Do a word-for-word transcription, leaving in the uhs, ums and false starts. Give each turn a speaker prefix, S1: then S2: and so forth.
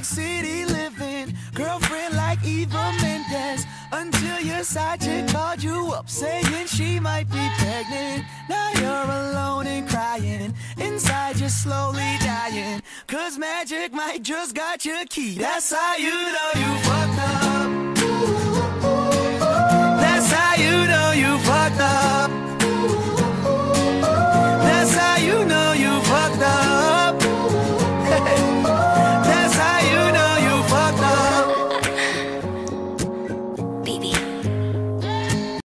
S1: big city living, girlfriend like Eva Mendes, until your side chick called you up saying she might be pregnant. Now you're alone and crying, inside you're slowly dying, cause magic might just got your key. That's how you know you fucked